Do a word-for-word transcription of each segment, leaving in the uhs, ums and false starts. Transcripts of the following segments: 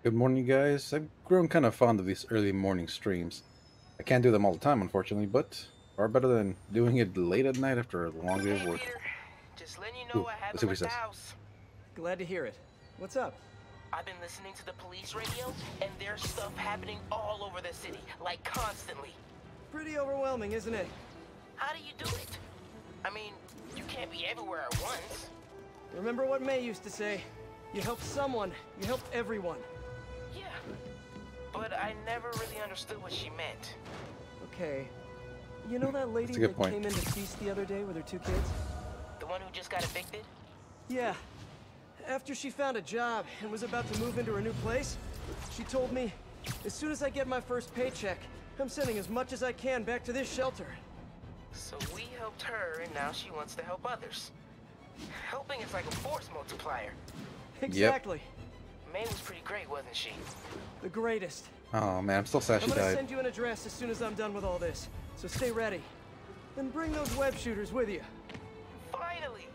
Good morning, guys. I've grown kind of fond of these early morning streams. I can't do them all the time, unfortunately, but far better than doing it late at night after a long day of Hey, work. Peter. Just letting you know Ooh, I let's haven't see what he left the says. house. Glad to hear it. What's up? I've been listening to the police radio, and there's stuff happening all over the city, like constantly. Pretty overwhelming, isn't it? How do you do it? I mean, you can't be everywhere at once. Remember what May used to say? You help someone, you help everyone. Yeah, but I never really understood what she meant. Okay. You know that lady That's a good that point. came into Feast the other day with her two kids? The one who just got evicted? Yeah. After she found a job and was about to move into her new place, she told me, as soon as I get my first paycheck, I'm sending as much as I can back to this shelter. So we helped her, and now she wants to help others. Helping is like a force multiplier. Exactly. May was pretty great, wasn't she? The greatest. Oh man, I'm still sad I'm she gonna died. send you an address as soon as I'm done with all this, so stay ready. And bring those web shooters with you. Finally!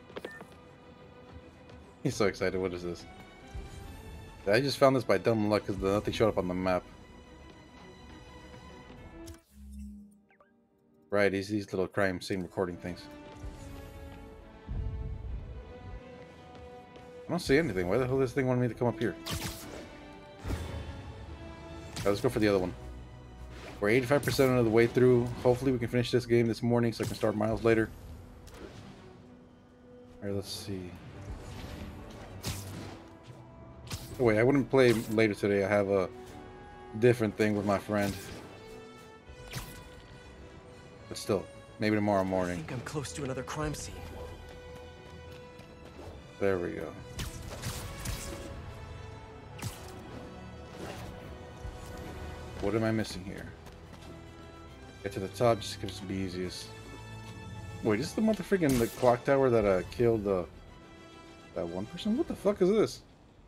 He's so excited. What is this? I just found this by dumb luck because nothing showed up on the map. Right, these these little crime scene recording things. I don't see anything. Why the hell does this thing want me to come up here? Alright, let's go for the other one. We're eighty-five percent of the way through. Hopefully we can finish this game this morning so I can start Miles later. Alright, let's see. Oh, wait, I wouldn't play later today. I have a different thing with my friend. But still, maybe tomorrow I morning. think I'm close to another crime scene. There we go. What am I missing here? Get to the top just because it's the easiest. Wait, this is the motherfucking the clock tower that uh, killed uh, that one person? What the fuck is this?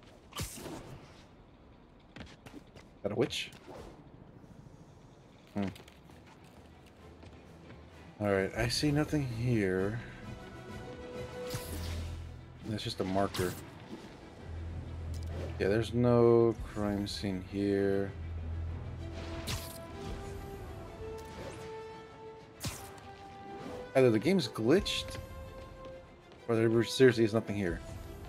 That a witch? Hmm. Alright, I see nothing here. That's just a marker. Yeah, there's no crime scene here. Either the game's glitched, or there seriously is nothing here.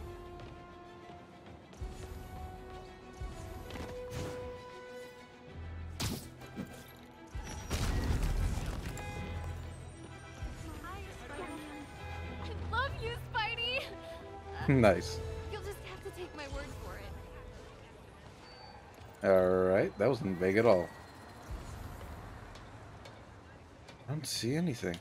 I love you, Spidey! Nice. You'll just have to take my word for it. Alright, that wasn't vague at all. I don't see anything.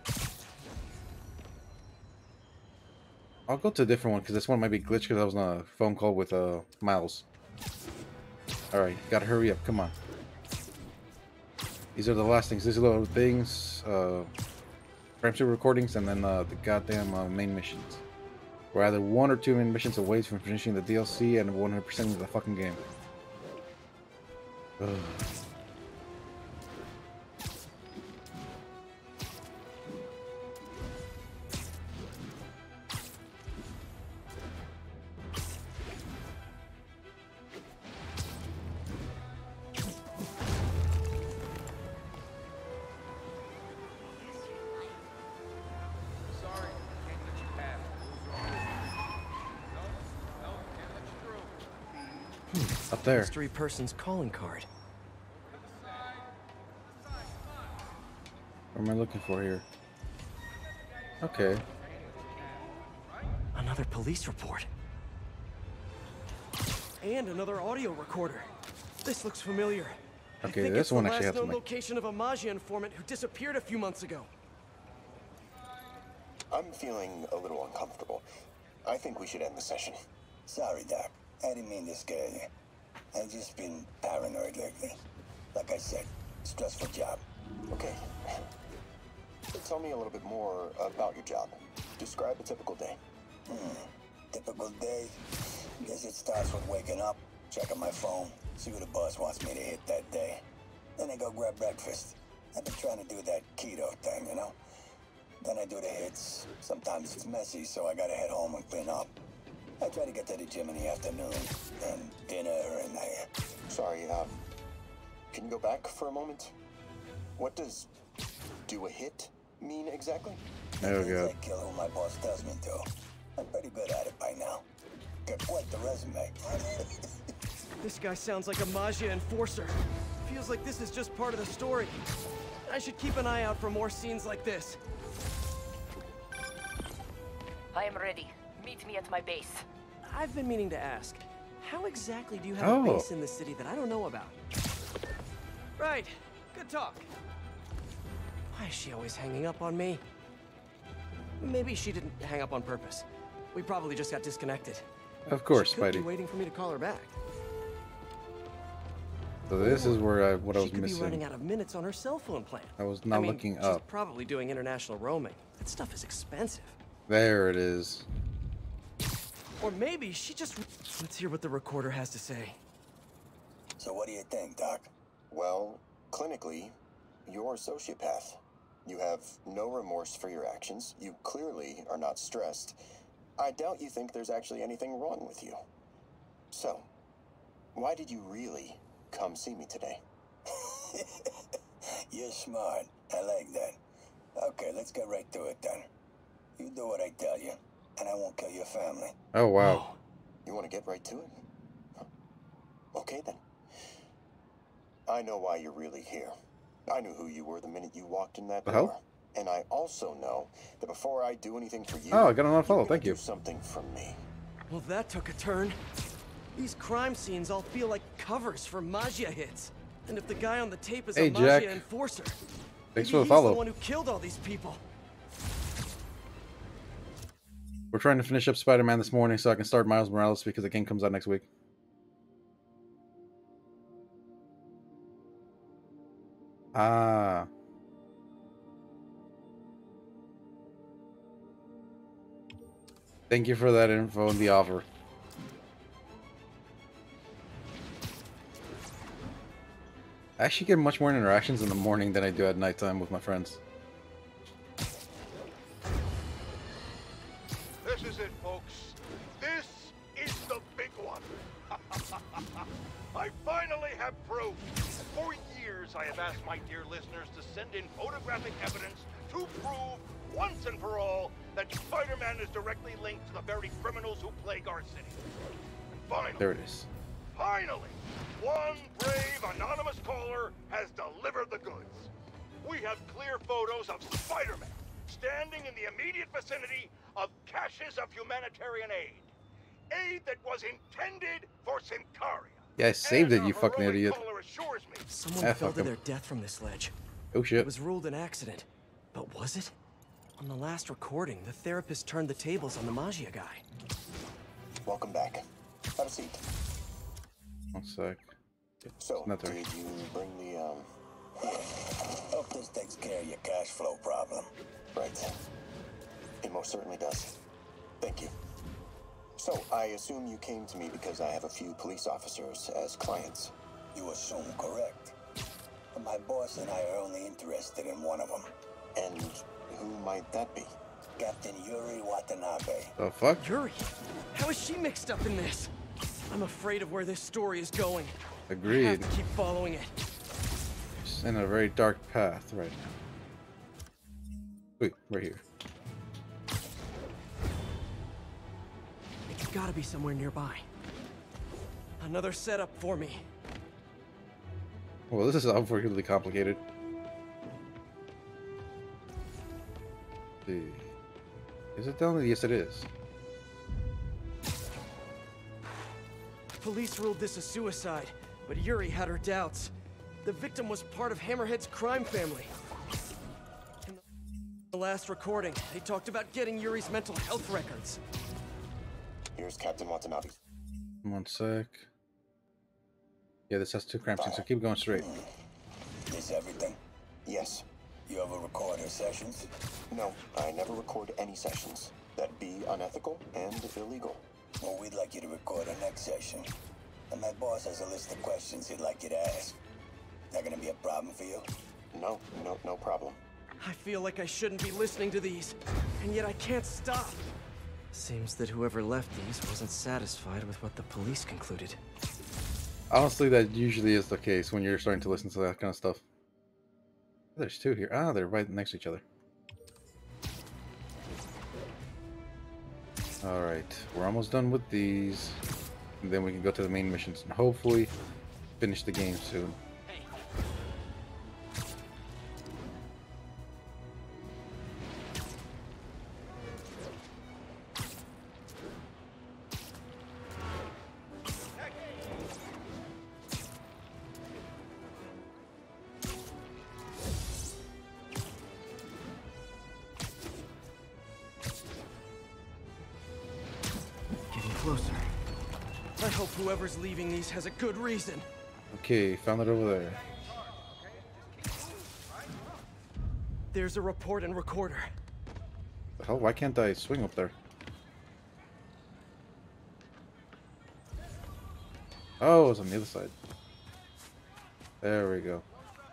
I'll go to a different one because this one might be glitched because I was on a phone call with uh, Miles. Alright, gotta hurry up, come on. These are the last things. These are the things, uh, crime scene recordings, and then uh, the goddamn uh, main missions. We're either one or two main missions away from finishing the D L C and one hundred percent of the fucking game. Ugh. Up there. Mystery person's calling card. What am I looking for here? Okay. Another police report. And another audio recorder. This looks familiar. I Okay, think this it's the one actually last has known something. location of a Maggia informant who disappeared a few months ago. I'm feeling a little uncomfortable. I think we should end the session. Sorry, Doc. I didn't mean to scare you. I've just been paranoid lately. Like I said, stressful job. Okay. So tell me a little bit more about your job. Describe a typical day. Hmm. Typical day? Guess it starts with waking up, checking my phone, see who the boss wants me to hit that day. Then I go grab breakfast. I've been trying to do that keto thing, you know? Then I do the hits. Sometimes it's messy, so I gotta head home and clean up. I try to get to the gym in the afternoon, then dinner, and Sorry, um, can you go back for a moment? What does do a hit mean exactly? Oh Means god. I kill who my boss tells me to. I'm pretty good at it by now. Get quite the resume. This guy sounds like a Maggia enforcer. Feels like this is just part of the story. I should keep an eye out for more scenes like this. I am ready. Meet me at my base. I've been meaning to ask, how exactly do you have Oh. a base in the city that I don't know about? Right. Good talk. Why is she always hanging up on me? Maybe she didn't hang up on purpose. We probably just got disconnected. Of course, She could be Spidey. waiting for me to call her back. So this is where I what I She was could be running missing. out of minutes on her cell phone plan. I was I not mean, looking she's up. probably doing international roaming. That stuff is expensive. There it is. Or maybe she just... Let's hear what the recorder has to say. So what do you think, Doc? Well, clinically, you're a sociopath. You have no remorse for your actions. You clearly are not stressed. I doubt you think there's actually anything wrong with you. So, why did you really come see me today? You're smart. I like that. Okay, let's get right to it then. You do what I tell you, and I won't kill your family. Oh wow. You want to get right to it? Huh. Okay then. I know why you're really here. I knew who you were the minute you walked in that The door. hell? And I also know that before I do anything for you, Oh, I got an you're unfollow. gonna Thank do you. something for me. Well, that took a turn. These crime scenes all feel like covers for Maggia hits. And if the guy on the tape is Hey, a Maggia Jack. enforcer, Thanks maybe for the he's follow. the one who killed all these people. We're trying to finish up Spider-Man this morning so I can start Miles Morales because the game comes out next week. Ah. Thank you for that info and the offer. I actually get much more interactions in the morning than I do at nighttime with my friends. This is it, folks. This is the big one. I finally have proof. For years, I have asked my dear listeners to send in photographic evidence to prove, once and for all, that Spider-Man is directly linked to the very criminals who plague our city. And finally, There it is. finally, one brave anonymous caller has delivered the goods. We have clear photos of Spider-Man standing in the immediate vicinity of caches of humanitarian aid. Aid that was intended for Sincaria. Yeah, I saved And it, you our fucking heroic idiot. caller assures me Someone Ah, fell fuck to 'em. their death from this ledge. Oh It shit. was ruled an accident. But was it? On the last recording, the therapist turned the tables on the Maggia guy. Welcome back. Have a seat. One sec. So, Not there. did you bring the, um... Hope this takes care of your cash flow problem. Right. It most certainly does. Thank you. So, I assume you came to me because I have a few police officers as clients. You assume correct. But my boss and I are only interested in one of them. And who might that be? Captain Yuri Watanabe. The fuck? Yuri, how is she mixed up in this? I'm afraid of where this story is going. I Agreed. have to keep following it. It's in a very dark path right now. Wait, right here. It's gotta be somewhere nearby. Another setup for me. Well, this is unfortunately complicated. Let's see. Is it down there? Yes, it is. Police ruled this a suicide, but Yuri had her doubts. The victim was part of Hammerhead's crime family. In the last recording, they talked about getting Yuri's mental health records. Here's Captain Watanabe. One sec. Yeah, this has two crime scenes, so keep going straight. This everything? Yes. You ever record her sessions? No, I never record any sessions. That'd be unethical and illegal. Well, we'd like you to record our next session. And my boss has a list of questions he'd like you to ask. That gonna be a problem for you? No, no, no problem. I feel like I shouldn't be listening to these, and yet I can't stop. Seems that whoever left these wasn't satisfied with what the police concluded. Honestly, that usually is the case when you're starting to listen to that kind of stuff. There's two here. Ah, they're right next to each other. Alright, we're almost done with these. And then we can go to the main missions and hopefully finish the game soon. Closer. I hope whoever's leaving these has a good reason. Okay, found it over there. There's a report and recorder. The hell? Why can't I swing up there? Oh, it's on the other side. There we go.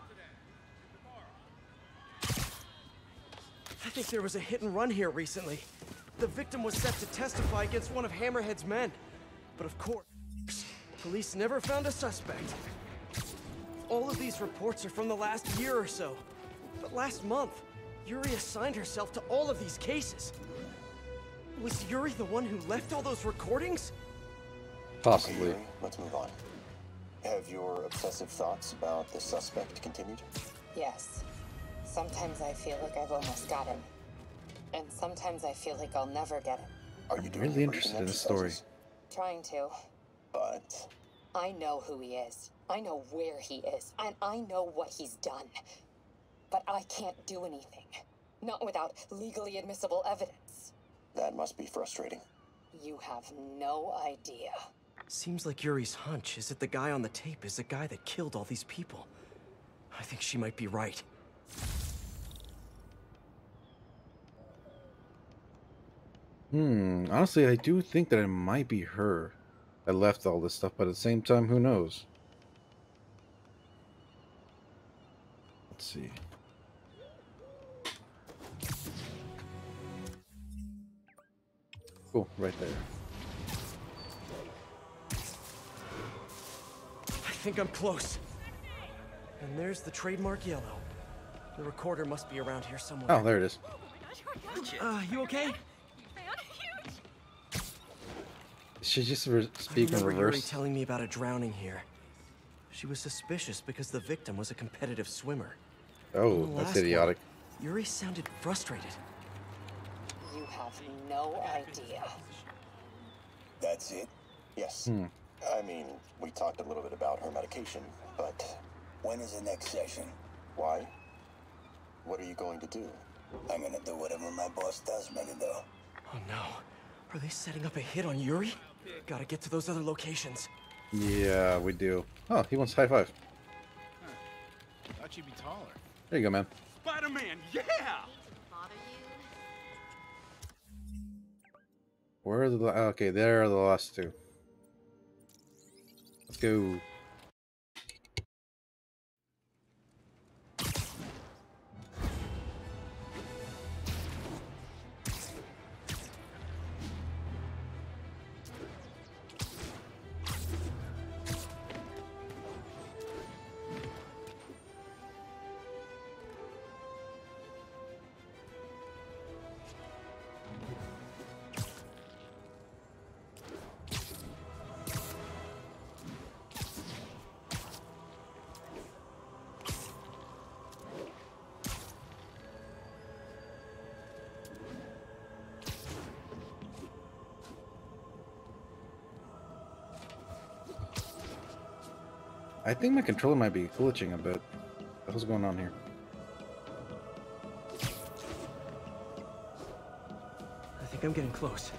I think there was a hit and run here recently. The victim was set to testify against one of Hammerhead's men. But of course, police never found a suspect. All of these reports are from the last year or so. But last month, Yuri assigned herself to all of these cases. Was Yuri the one who left all those recordings? Possibly. Okay, let's move on. Have your obsessive thoughts about the suspect continued? Yes. Sometimes I feel like I've almost got him. And sometimes I feel like I'll never get him. Are you I'm doing really your interested breathing in this story. exercises? Trying to. But I know who he is. I know where he is. And I know what he's done. But I can't do anything. Not without legally admissible evidence. that must be frustrating. You have no idea. Seems like Yuri's hunch is that the guy on the tape is the guy that killed all these people. I think she might be right. Hmm, honestly, I do think that it might be her that left all this stuff, but at the same time, who knows? Let's see. Cool, right there. I think I'm close. And there's the trademark yellow. The recorder must be around here somewhere. Oh, there it is. Uh, you okay? She just re speak in I remember Yuri reverse. telling me about a drowning here. She was suspicious because the victim was a competitive swimmer. Oh, The that's last idiotic. one, Yuri sounded frustrated. You have no idea. That's it? Yes. Hmm. I mean, we talked a little bit about her medication, but When is the next session? why? What are you going to do? I'm gonna do whatever my boss tells me to do. Oh no. Are they setting up a hit on Yuri? Gotta get to those other locations. Yeah, we do. Oh, he wants high five. Thought you'd be taller. There you go, man. Spider-Man, yeah! Bother you? Where are the... Okay, there are the last two. Let's go. I think my controller might be glitching a bit. What's going on here? I think I'm getting close.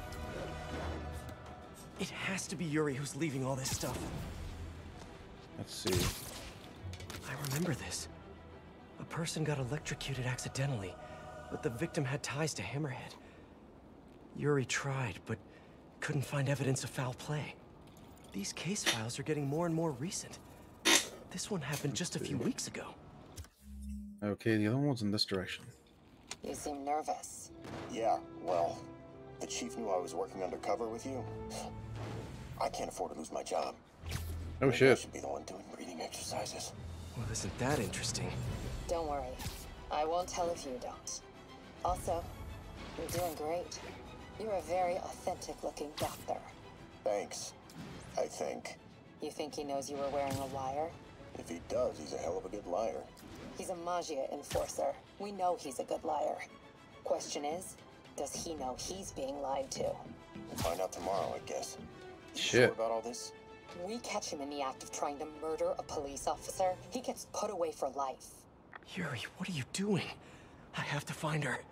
It has to be Yuri who's leaving all this stuff. Let's see. I remember this. A person got electrocuted accidentally, but the victim had ties to Hammerhead. Yuri tried, but couldn't find evidence of foul play. These case files are getting more and more recent. This one happened just a few weeks ago. Okay, the other one's in this direction. You seem nervous. Yeah, well, the chief knew I was working undercover with you. I can't afford to lose my job. Oh Maybe I shit. should be the one doing breathing exercises. Well, isn't that interesting? Don't worry. I won't tell if you don't. Also, you're doing great. You're a very authentic-looking doctor. Thanks. I think. You think he knows you were wearing a wire? If he does, he's a hell of a good liar. He's a Magia enforcer. We know he's a good liar. Question is, does he know he's being lied to? We'll find out tomorrow, I guess. You Shit. sure about all this? We catch him in the act of trying to murder a police officer, he gets put away for life. Yuri, what are you doing? I have to find her.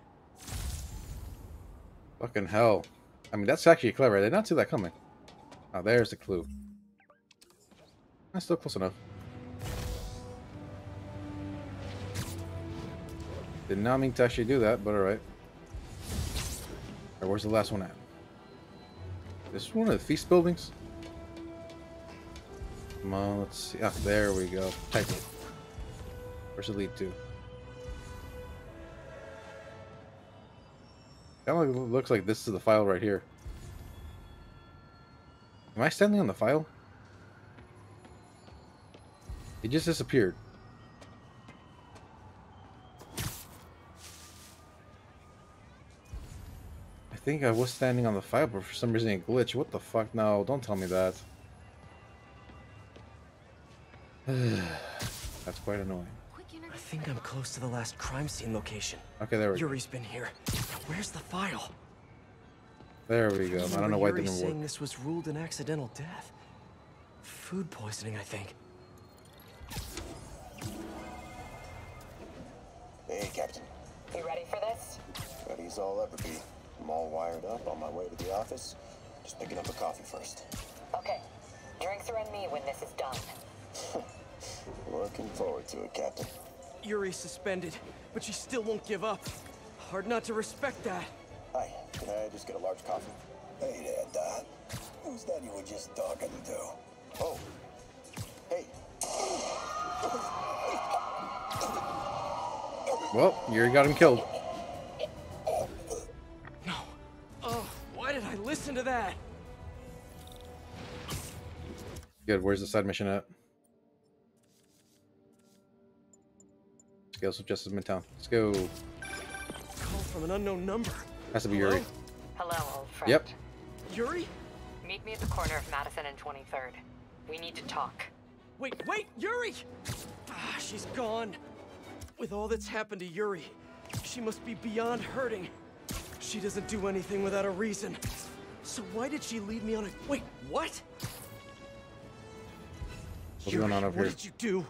Fucking hell. I mean, that's actually clever. I did not see that coming. Oh, there's the clue. That's still close enough. Did not mean to actually do that, but alright. Alright, where's the last one at? This is one of the feast buildings? Come on, let's see. Ah, there we go. Type it. Where's it lead to? Kind of looks like this is the file right here. Am I standing on the file? It just disappeared. I think I was standing on the file, but for some reason it glitched. What the fuck? No, don't tell me that. That's quite annoying. I think I'm close to the last crime scene location. Okay, there we go. Yuri's been here. Where's the file? There we go. I don't know why it Yuri didn't saying work. this was ruled an accidental death. Food poisoning, I think. Hey, Captain. You ready for this? Ready as I'll ever be. I'm all wired up on my way to the office. Just picking up a coffee first. Okay. Drinks are on me when this is done. Looking forward to it, Captain. Yuri's suspended, but she still won't give up. Hard not to respect that. Hi, can I just get a large coffee? Hey there, Dot. Who's that you were just talking to? Oh. Hey. Well, Yuri got him killed. No. Oh, why did I listen to that? Good, where's the side mission at? Scales of Justice Midtown. Let's go. Call from an unknown number. Has to be Hello? Yuri. Hello, old friend. Yep. Yuri? Meet me at the corner of Madison and twenty-third. We need to talk. Wait, wait, Yuri! Ah, she's gone. With all that's happened to Yuri, she must be beyond hurting. She doesn't do anything without a reason. So why did she lead me on a... Wait, what? What's Yuri, going on over what here? did you do?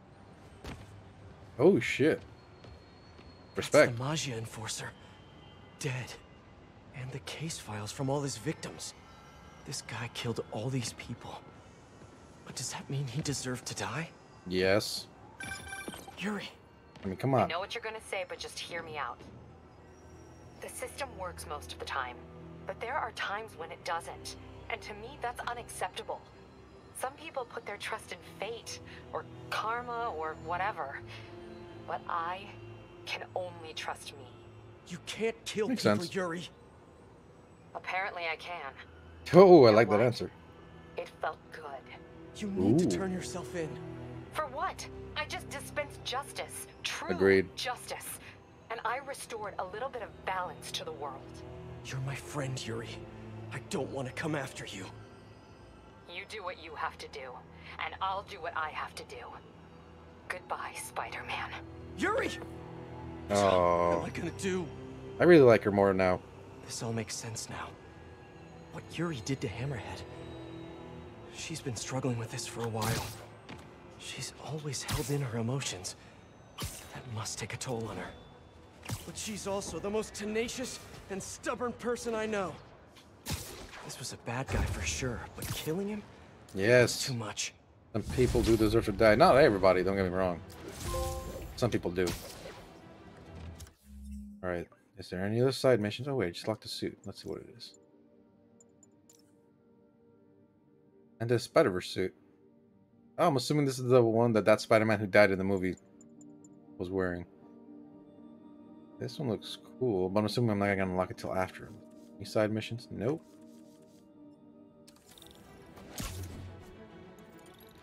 Oh shit. Respect. That's the Magia enforcer. Dead. And the case files from all his victims. This guy killed all these people. But does that mean he deserved to die? Yes. Yuri. I mean, come I on. know what you're gonna say, but just hear me out. The system works most of the time, but there are times when it doesn't. And to me, that's unacceptable. Some people put their trust in fate, or karma, or whatever. But I can only trust me. You can't kill Makes people, sense. Yuri. Apparently I can. Oh, I You like know that what? answer. It felt good. You need Ooh. to turn yourself in. For what? I just dispensed justice. True Agreed. justice. And I restored a little bit of balance to the world. You're my friend, Yuri. I don't want to come after you. You do what you have to do, and I'll do what I have to do. Goodbye, Spider-Man. Yuri! What Oh, am I gonna do? I really like her more now. This all makes sense now. What Yuri did to Hammerhead. She's been struggling with this for a while. She's always held in her emotions. That must take a toll on her. But she's also the most tenacious and stubborn person I know. This was a bad guy for sure, but killing him? Yes. Too much. Some people do deserve to die. Not everybody, don't get me wrong. Some people do. Alright. Is there any other side missions? Oh wait, I just locked the suit. Let's see what it is. And the Spider-Verse suit. Oh, I'm assuming this is the one that that Spider-Man who died in the movie was wearing. This one looks cool, but I'm assuming I'm not gonna unlock it till after. Any side missions? Nope.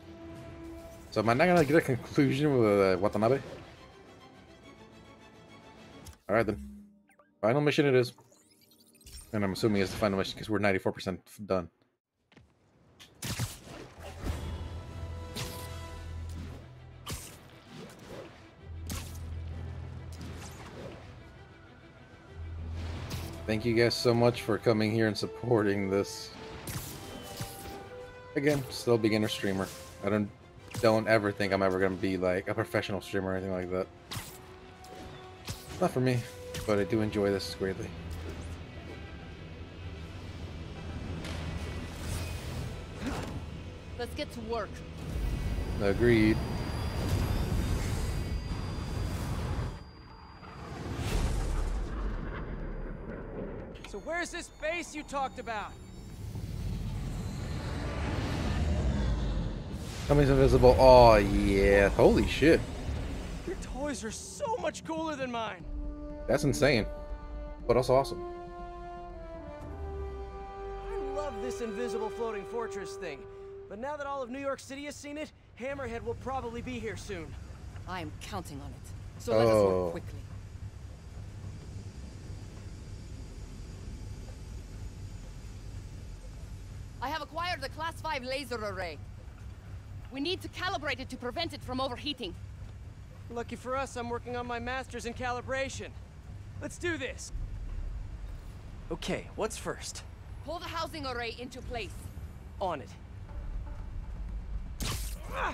So am I not gonna get a conclusion with uh, Watanabe? Alright then. Final mission it is. And I'm assuming it's the final mission because we're ninety-four percent done. Thank you guys so much for coming here and supporting this. Again, still beginner streamer. I don't don't ever think I'm ever gonna be like a professional streamer or anything like that. Not for me, but I do enjoy this greatly. Let's get to work. Agreed. So where's this base you talked about? Somebody's invisible. Oh yeah. Holy shit. Your toys are so much cooler than mine. That's insane. But also awesome. I love this invisible floating fortress thing. But now that all of New York City has seen it, Hammerhead will probably be here soon. I am counting on it. So let us Oh. work quickly. I have acquired a Class five laser array. We need to calibrate it to prevent it from overheating. Lucky for us, I'm working on my master's in calibration. Let's do this. Okay, what's first? Pull the housing array into place. On it. Ah!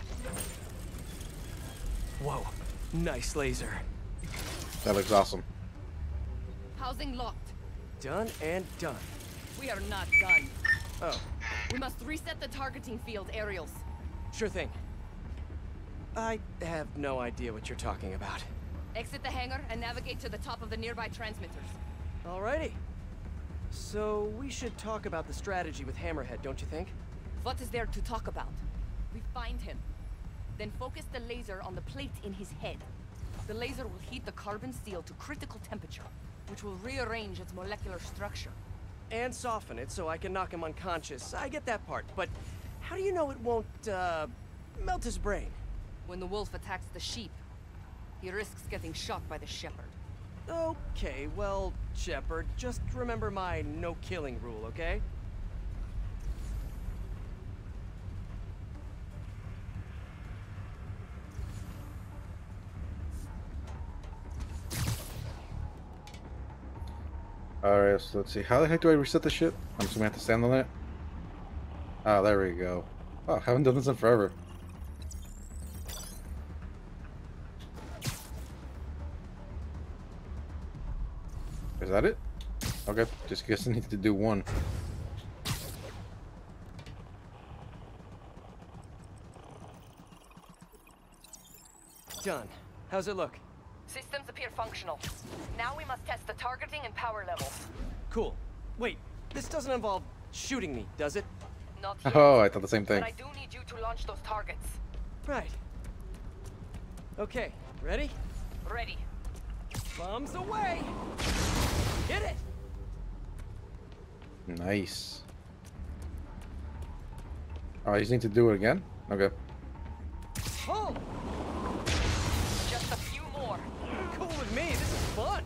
Whoa, nice laser. That looks awesome. Housing locked. Done and done. We are not done. Oh, We must reset the targeting field aerials. sure thing. I have no idea what you're talking about. Exit the hangar and navigate to the top of the nearby transmitters. Alrighty. So, we should talk about the strategy with Hammerhead, don't you think? What is there to talk about? We find him. Then focus the laser on the plate in his head. The laser will heat the carbon steel to critical temperature, which will rearrange its molecular structure. And soften it so I can knock him unconscious. I get that part, but how do you know it won't, uh, melt his brain? When the wolf attacks the sheep, he risks getting shot by the shepherd. Okay, well, Shepard, just remember my no-killing rule, okay? Alright, so let's see. How the heck do I reset the shit? I'm just gonna have to stand on it. Ah, there we go. Oh, I haven't done this in forever. Is that it? Okay, just guess I need to do one. Done. How's it look? Systems appear functional. Now we must test the targeting and power levels. Cool. Wait, this doesn't involve shooting me, does it? Not yet. Oh, I thought the same thing. But I do need you to launch those targets. Right. Okay, ready? Ready. Bombs away! Hit it! Nice. Oh, you just need to do it again? Okay. Pull! Just a few more. Cool with me, this is fun!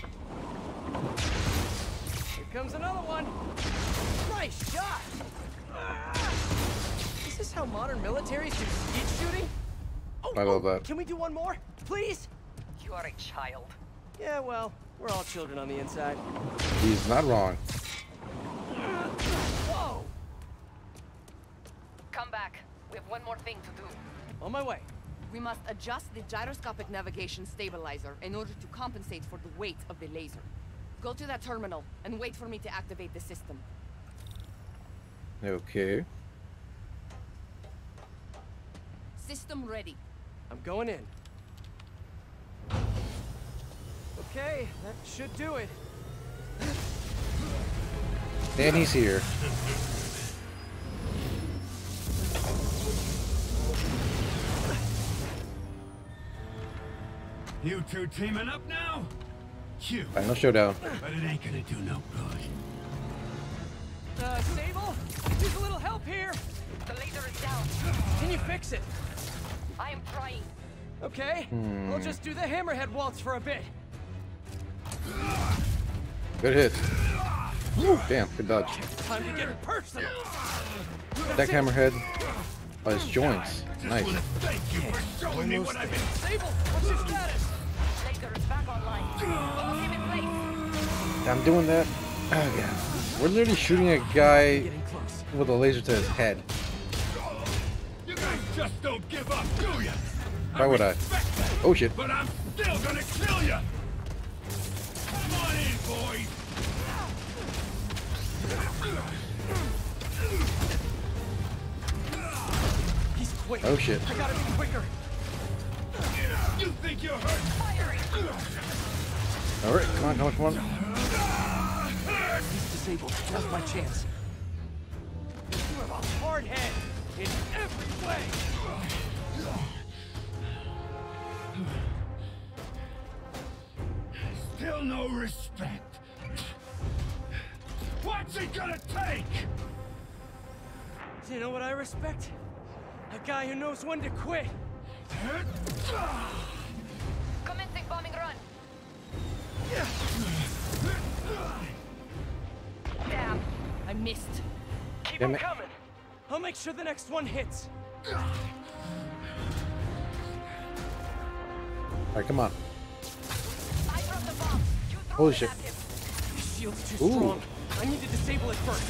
Here comes another one! Nice shot! Ah! Is this how modern militaries do skeet shooting? Oh, I love oh, that. Can we do one more? Please? You are a child. Yeah, well, we're all children on the inside. He's not wrong. Whoa! Come back. We have one more thing to do. On my way. We must adjust the gyroscopic navigation stabilizer in order to compensate for the weight of the laser. Go to that terminal and wait for me to activate the system. Okay. System ready. I'm going in. Okay, that should do it. And he's here. You two teaming up now? You. Final showdown. But it ain't gonna do no good. Uh, Sable? Need a little help here. The laser is down. Can you fix it? I am trying. Okay, Hmm. we'll just do the hammerhead waltz for a bit. Good hit. Woo, damn, good dodge. Time to get personal. That hammerhead. Oh, his joints. Nice. Thank you for showing me what I've been. Sable, what's your status? Laser is back online. Hold him in place. I'm doing that. Oh, yeah. We're literally shooting a guy Getting close. with a laser to his head. You guys just don't give up, do ya? Why would I? respect that, Oh shit. But I'm still gonna kill ya. Come on in, boys. He's quick. Oh shit. I gotta be quicker. You think you're hurt? Alright, come on, come on, come on. He's disabled. That's my chance. You have a hard head in every way. Still no respect. What's it gonna take? Do you know what I respect? A guy who knows when to quit. Commencing bombing run. Damn, I missed. Keep Damn them it. coming. I'll make sure the next one hits. Alright, come on. I dropped the bomb. You throw Holy it shit. at him. His shield's too Ooh. strong. I need to disable it first.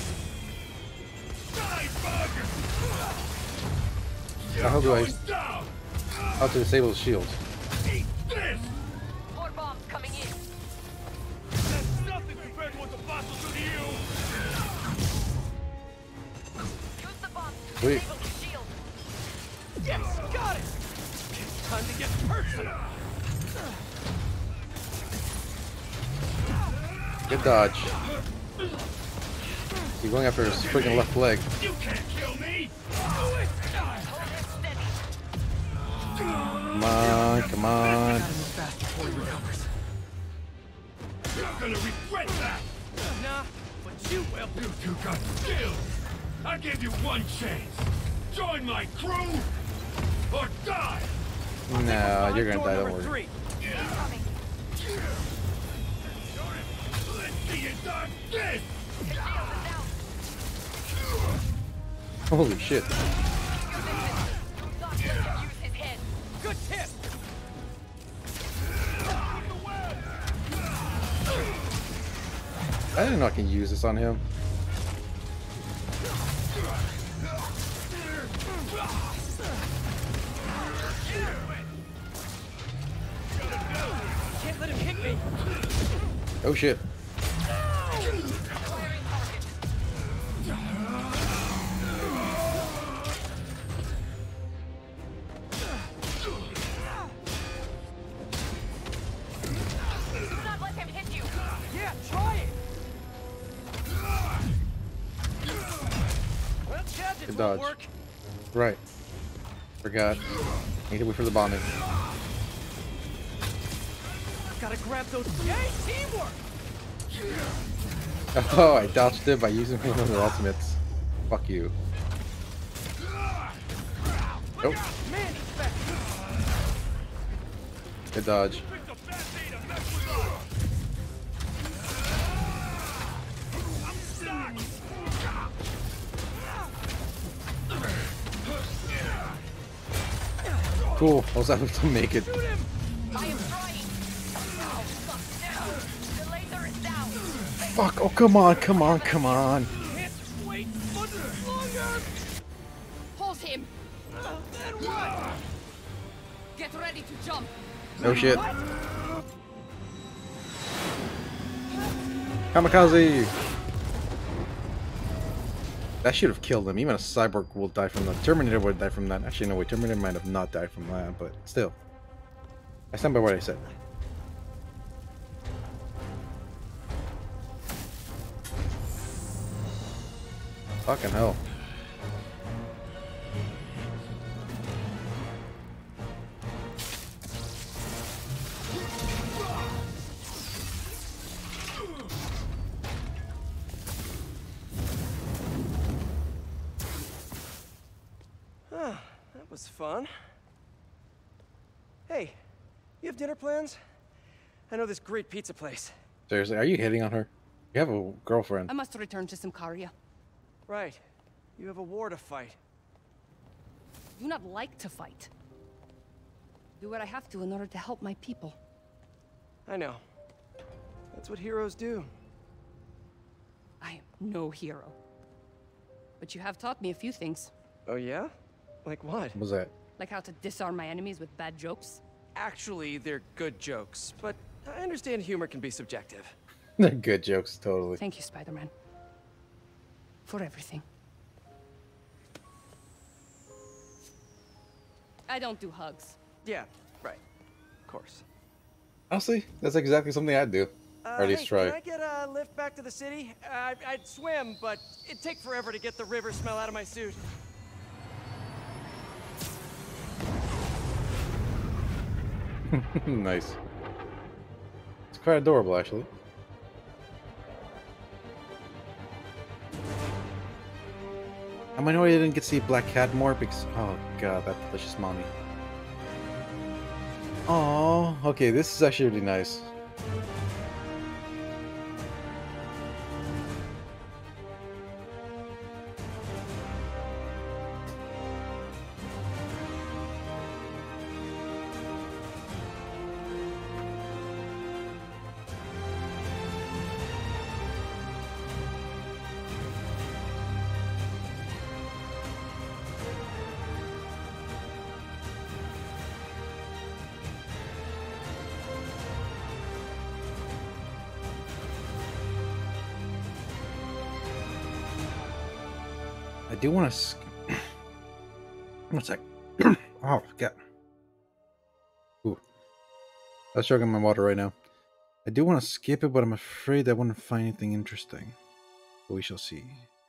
How do I Going down. how to disable the shield? Eat this. More bombs coming in. That's nothing compared to what the boss will do to you. Use the bomb to Wait. disable the shield. Yes, got it. Time to get personal. Good dodge. He's going after his freaking left leg. You can't kill me. Hold it steady. Come on, come on. Gotta move fast before he recovers. You're gonna regret that. Nah, but you will. You two got skills. I give you one chance. Join my crew or die. No, you're gonna Door die, don't number worry. three. Incoming. Let's see you dodge this. The shield is down. Holy shit. Do not let him use his head. Good tip. I didn't know I can use this on him. Can't let him hit me. Oh shit. Do not let him hit you. Yeah, try it. Well, gadgets Good won't dodge. work. Right. Forgot. Need to wait for the bombing. Gotta grab those. Yay, teamwork! Oh, I dodged it by using one of the ultimates. Fuck you. Nope. Man, he's back. Good dodge. Picked a bad day to mess with us. I'm stuck. Cool. I was able to make it. I am trying. Oh, fuck. Down. The laser is down. Fuck. Oh, come on, come on, come on. Can't wait much longer. Hold him. Uh, then what? Get ready to jump. No shit. Kamikaze! That should have killed him. Even a cyborg will die from that. Terminator would die from that. Actually, no way. Terminator might have not died from that, but still. I stand by what I said. Fucking hell. That was fun. Hey, you have dinner plans? I know this great pizza place. Seriously, are you hitting on her? You have a girlfriend. I must return to Symkaria. Right. You have a war to fight. I do not like to fight. Do what I have to in order to help my people. I know. That's what heroes do. I am no hero. But you have taught me a few things. Oh yeah? Like what? What was that? Like how to disarm my enemies with bad jokes. Actually, they're good jokes, but I understand humor can be subjective. They're good jokes, totally. Thank you, Spider-Man. For everything. I don't do hugs. Yeah, right. Of course. Honestly, that's exactly something I'd do. Uh, or at least hey, try. Can I get a lift back to the city? Uh, I'd swim, but it'd take forever to get the river smell out of my suit. Nice. It's quite adorable, actually. I might know I didn't get to see Black Cat more because, oh god, that delicious mommy. Oh, okay, this is actually really nice. I do want to. One sec. Oh, God. Ooh. I was chugging my water right now. I do want to skip it, but I'm afraid I wouldn't find anything interesting. But we shall see.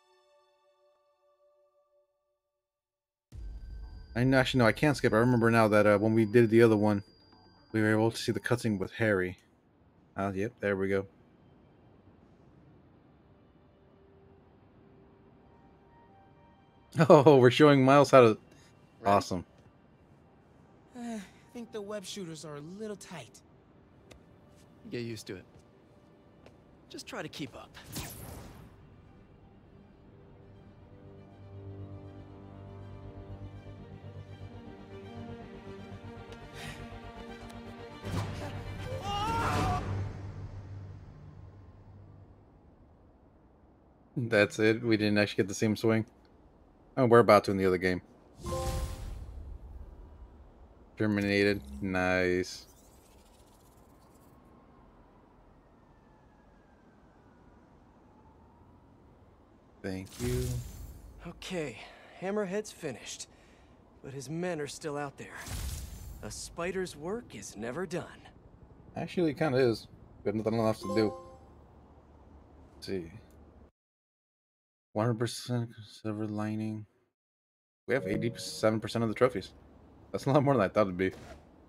I know, actually, no, I can't skip. I remember now that uh, when we did the other one, we were able to see the cutscene with Harry. Uh, yep, there we go. Oh, we're showing Miles how to... Right. Awesome. Uh, I think the web shooters are a little tight. Get used to it. Just try to keep up. That's it. We didn't actually get the same swing. Oh, we're about to in the other game. Terminated. Nice. Thank you. Okay, Hammerhead's finished. But his men are still out there. A spider's work is never done. Actually, it kind of is. We have nothing else to do. Let's see. one hundred percent silver lining. We have eighty-seven percent of the trophies. That's a lot more than I thought it'd be.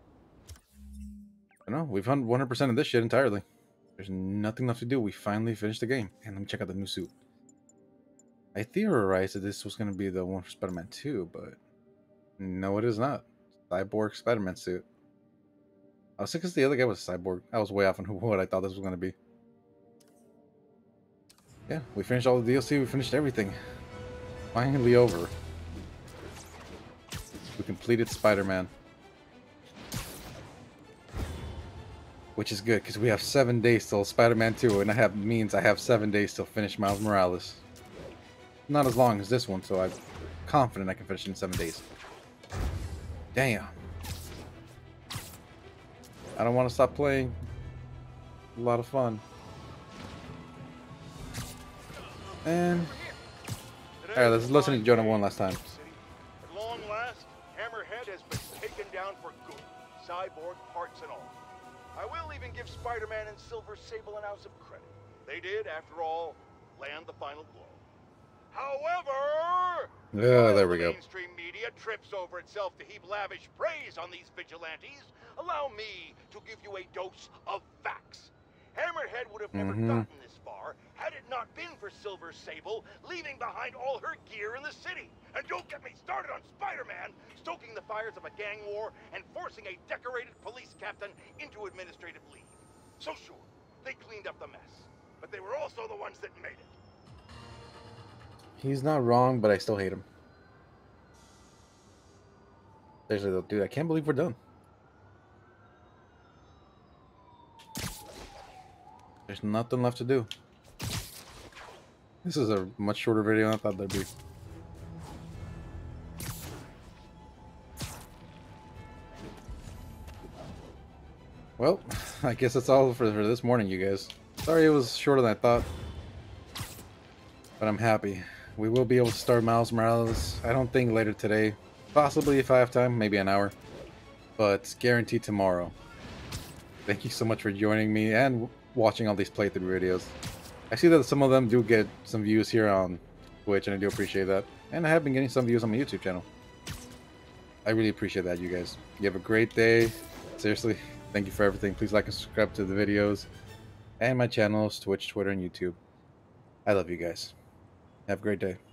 I know, we've done one hundred percent of this shit entirely. There's nothing left to do. We finally finished the game. And let me check out the new suit. I theorized that this was going to be the one for Spider-Man two, but no, it is not. Cyborg Spider-Man suit. I was thinking the other guy was Cyborg. I was way off on what I thought this was going to be. Yeah, we finished all the D L C. We finished everything. Finally over. We completed Spider-Man. Which is good, because we have seven days till Spider-Man two, and I have means I have seven days till finish Miles Morales. Not as long as this one, so I'm confident I can finish it in seven days. Damn. I don't want to stop playing. A lot of fun. And... Alright, let's listen to Jonah one last time. At long last, Hammerhead has been taken down for good. Cyborg parts and all. I will even give Spider-Man and Silver Sable an ounce of credit. They did, after all, land the final blow. However, yeah, there we go. Mainstream media trips over itself to heap lavish praise on these vigilantes. Allow me to give you a dose of facts. Hammerhead would have never Mm-hmm. gotten this far had it not been for Silver Sable leaving behind all her gear in the city. And don't get me started on Spider-Man stoking the fires of a gang war and forcing a decorated police captain into administrative leave. So sure, they cleaned up the mess, but they were also the ones that made it. He's not wrong, but I still hate him. Seriously though, dude, I can't believe we're done. There's nothing left to do. This is a much shorter video than I thought there'd be. Well, I guess that's all for, for this morning, you guys. Sorry it was shorter than I thought. But I'm happy. We will be able to start Miles Morales, I don't think later today. Possibly if I have time, maybe an hour. But guaranteed tomorrow. Thank you so much for joining me and watching all these playthrough videos. I see that some of them do get some views here on Twitch, and I do appreciate that. And I have been getting some views on my YouTube channel. I really appreciate that, you guys. You have a great day. Seriously, thank you for everything. Please like and subscribe to the videos and my channels, Twitch, Twitter, and YouTube. I love you guys. Have a great day.